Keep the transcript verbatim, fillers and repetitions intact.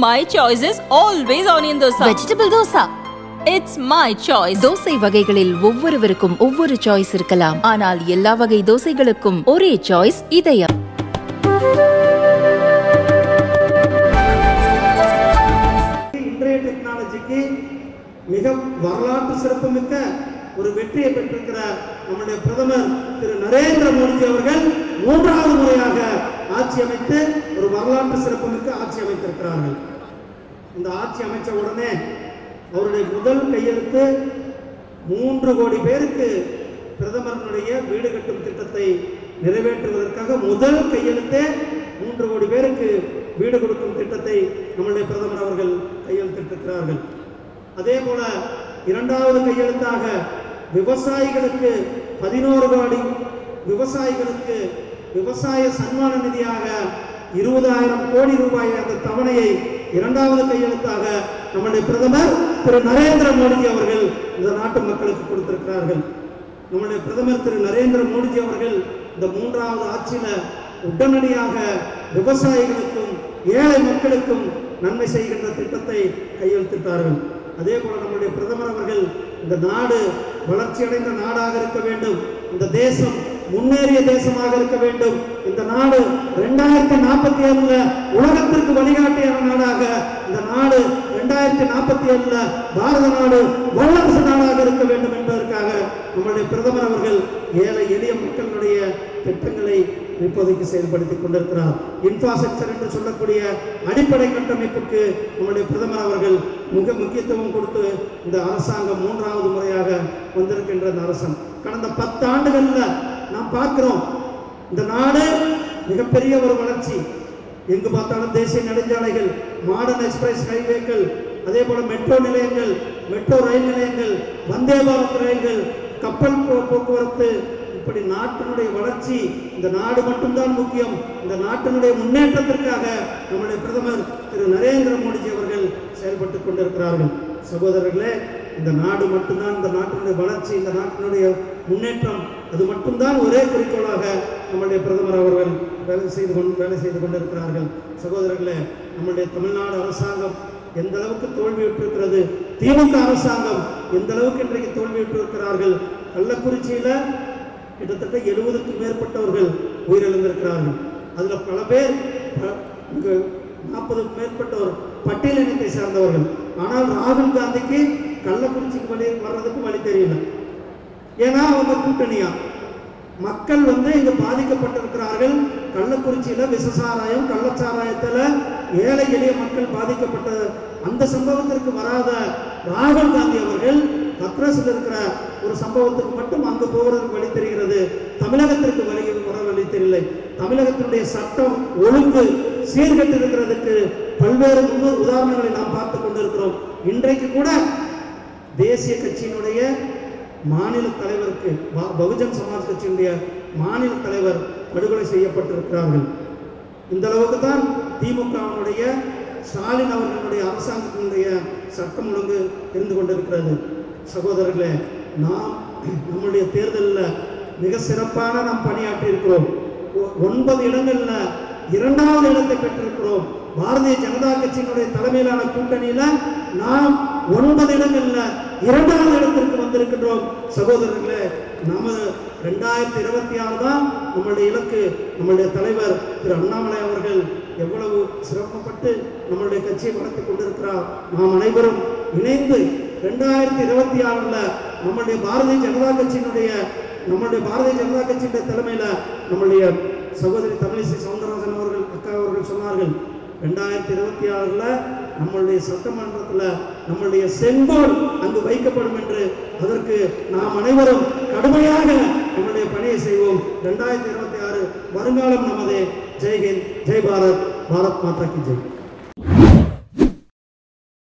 My choice is always onion dosa. Vegetable dosa. It's my choice. Dosa வகைகளில் ஒவ்வொருவருக்கும் ஒவ்வொரு choice இருக்கலாம். ஆனால் எல்லா வகை தோசைகளுக்கும் ஒரே சாய்ஸ் இதயம். இன்றைய டெக்னாலஜிக்கு மிக வரலாற்று சிறப்புமிக்க ஒரு வெற்றியை பெற்றிருக்கிற நம்முடைய பிரதமர் திரு நரேந்திர மோடி அவர்கள் மூன்றாவது முறையாக ஆட்சி அமைத்து ஒரு வரலாற்று சிறப்புமிக்க ஆட்சி அமைத்திருக்கிறார்கள். இந்த ஆட்சி அமைச்ச உடனே அவருடைய முதல் கையெழுத்து மூன்று கோடி பேருக்கு பிரதமருடைய வீடு கட்டும் திட்டத்தை நிறைவேற்றுவதற்காக முதல் கையெழுத்தே மூன்று கோடி பேருக்கு வீடு கொடுக்கும் திட்டத்தை நம்முடைய பிரதமர் அவர்கள் கையெழுத்திட்டிருக்கிறார்கள். அதே போல இரண்டாவது கையெழுத்தாக விவசாயிகளுக்கு பதினோரு கோடி விவசாயிகளுக்கு விவசாய சன்மான நிதியாக இருபதாயிரம் கோடி ரூபாய் அந்த தவணையை இரண்டாவது கையெழுத்தாக நம்முடைய பிரதமர் திரு நரேந்திர மோடி அவர்கள் இந்த நாட்டு மக்களுக்கு கொடுத்திருக்கிறார்கள். நம்முடைய பிரதமர் திரு நரேந்திர மோடி அவர்கள் இந்த மூன்றாவது ஆட்சியில உடனடியாக விவசாயிகளுக்கும் ஏழை மக்களுக்கும் நன்மை செய்கின்ற திட்டத்தை கையெழுத்திட்டார்கள். அதே போல நம்முடைய பிரதமர் அவர்கள் இந்த நாடு வளர்ச்சி அடைந்த நாடாக இருக்க வேண்டும், இந்த தேசம் முன்னேறிய தேசமாக இருக்க வேண்டும், இந்த நாடு இரண்டாயிரத்தி நாற்பத்தி ஏழுல உலகத்திற்கு வழிகாட்டியான நாடாக, இந்த நாடு இரண்டாயிரத்தி நாற்பத்தி ஏழுல பாரத நாடு வல்லரசு நாடாக இருக்க வேண்டும் என்பதற்காக நம்முடைய பிரதமர் அவர்கள் ஏழை எளிய மக்களுடைய திட்டங்களை இப்போதைக்கு செயல்படுத்திக் கொண்டிருக்கிறார். இன்ஃப்ராஸ்ட்ரக்சர் என்று சொல்லக்கூடிய அடிப்படை கட்டமைப்புக்கு நம்முடைய பிரதமர் அவர்கள் மிக முக்கியத்துவம் கொடுத்து இந்த அரசாங்கம் மூன்றாவது முறையாக வந்திருக்கின்ற இந்த அரசன் கடந்த பத்து ஆண்டுகள்ல நாம் பார்க்கிறோம் இந்த நாடு மிகப்பெரிய ஒரு வளர்ச்சி. எங்கு பார்த்தாலும் தேசிய நெடுஞ்சாலைகள், மாடர்ன் எக்ஸ்பிரஸ் ஹைவேக்கள், அதே போல மெட்ரோ நிலையங்கள், மெட்ரோ ரயில் நிலையங்கள், வந்தே பாரத் ரயில்கள், கப்பல் போக்குவரத்து, இப்படி நாட்டினுடைய வளர்ச்சி. இந்த நாடு மட்டும்தான் முக்கியம். இந்த நாட்டினுடைய முன்னேற்றத்திற்காக நம்முடைய பிரதமர் திரு நரேந்திர மோடி அவர்கள் செயல்பட்டுக் கொண்டிருக்கிறார்கள். சகோதரர்களே, இந்த நாடு மட்டும்தான், இந்த நாட்டினுடைய வளர்ச்சி, இந்த நாட்டினுடைய முன்னேற்றம், அது மட்டும்தான் ஒரே குறிக்கோளாக நம்முடைய பிரதமர் அவர்கள் வேலை செய்து கொண்டு வேலை செய்து கொண்டிருக்கிறார்கள். சகோதரர்களே, நம்முடைய தமிழ்நாடு அரசாங்கம் எந்த அளவுக்கு தோல்வியுற்றிருக்கிறது, திமுக அரசாங்கம் எந்த அளவுக்கு இன்றைக்கு தோல்வியுற்றிருக்கிறார்கள். கள்ளக்குறிச்சியில கிட்டத்தட்ட எழுபதுக்கும் மேற்பட்டவர்கள் உயிரிழந்திருக்கிறார்கள். அதுல பல பேர் நாற்பதுக்கும் மேற்பட்டவர் பட்டியலினத்தை சார்ந்தவர்கள். ஆனால் ராகுல் காந்திக்கு கள்ளக்குறிச்சிக்கு வழி வர்றதுக்கு வழி தெரியல. ஏன்னா அவங்க கூட்டணியா மக்கள் வந்து இங்க பாதிக்கப்பட்டிருக்கிறார்கள். கள்ளக்குறிச்சியில விசசாராயம், கள்ளச்சாராயத்துல ஏழை எளிய மக்கள் பாதிக்கப்பட்ட அந்த சம்பவத்திற்கு வராத ராகுல் காந்தி அவர்கள் ஹத்ராஸில் இருக்கிற ஒரு சம்பவத்துக்கு மட்டும் அங்கு போவதற்கு வழி தெரிகிறது. தமிழகத்திற்கு வழி வர வழி தெரியலை. தமிழகத்தினுடைய சட்டம் ஒழுங்கு சீர்கட்டு இருக்கிறதுக்கு பல்வேறு முன்னோர் உதாரணங்களை நாம் பார்த்து கொண்டிருக்கிறோம். இன்றைக்கு கூட தேசிய கட்சியினுடைய மாநில தலைவருக்கு, பகுஜன் சமாஜ் கட்சியினுடைய மாநில தலைவர் படுகொலை செய்யப்பட்டிருக்கிறார்கள். இந்த அளவுக்கு தான் திமுகவினுடைய ஸ்டாலின் அவர்களுடைய அரசாங்கத்தினுடைய சட்டம் ஒழுங்கு இருந்து கொண்டிருக்கிறது. சகோதரர்களே, நாம் நம்முடைய தேர்தலில் மிக சிறப்பான நாம் பணியாற்றி இருக்கிறோம். ஒன்பது இடங்கள்ல இரண்டாவது இடத்தை பெற்றிருக்கிறோம். பாரதிய ஜனதா கட்சியினுடைய தலைமையிலான கூட்டணியில நாம் ஒன்பது இடங்கள்ல இரண்டாவது இடத்திற்கு வந்திருக்கின்றோம். சகோதரர்களே, நமது ரெண்டாயிரத்தி இருபத்தி ஆறு தான் நம்மளுடைய இலக்கு. நம்மளுடைய தலைவர் திரு அண்ணாமலை அவர்கள் எவ்வளவு சிரமப்பட்டு நம்மளுடைய கட்சியை வளர்த்து கொண்டிருக்கிறார். நாம் அனைவரும் இணைந்து ரெண்டாயிரத்தி இருபத்தி ஆறுல நம்மளுடைய பாரதிய ஜனதா கட்சியினுடைய நம்மளுடைய பாரதிய ஜனதா கட்சியினுடைய தலைமையில நம்மளுடைய சகோதரி தமிழிசை சவுந்தரராஜன் அவர்கள் அக்கா அவர்கள் சொன்னார்கள், ரெண்டாயிரத்தி இருபத்தி ஆறுல நம்மளுடைய சட்டமன்றத்தில் நம்மளுடைய செங்கோல் அங்கு வைக்கப்படும் என்று. அதற்கு நாம் அனைவரும் கடுமையாக நம்முடைய பணியை செய்வோம். ரெண்டாயிரத்தி இருபத்தி ஆறு வருங்காலம் நமதே. ஜெய்ஹிந்த், ஜெய் பாரத், பாரத் மாதா கி ஜெய்.